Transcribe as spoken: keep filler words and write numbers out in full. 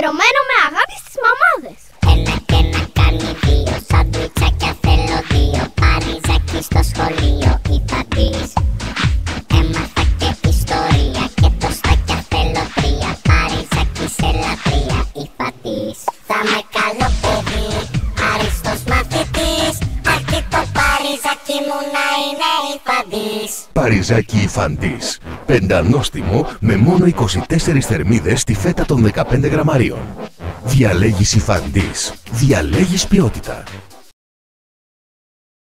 αφιερωμένο με αγάπη στις μαμάδες. Ένα και να κάνει δύο, σαντουιτσάκια θέλω δύο. Παριζάκι στο σχολείο, Ifantis. Έμαθα και ιστορία και τοστάκια θέλω τρία. Παριζάκι σε λατρεία, Ifantis. Θα με καλό παιδί, άριστος μαθητής. Αρκεί το Παριζάκι μου να είναι Ifantis. Parizaki Ifantis. Πεντανόστιμο με μόνο είκοσι τέσσερις θερμίδες στη φέτα των δεκαπέντε γραμμαρίων. Διαλέγεις Ifantis. Διαλέγεις ποιότητα.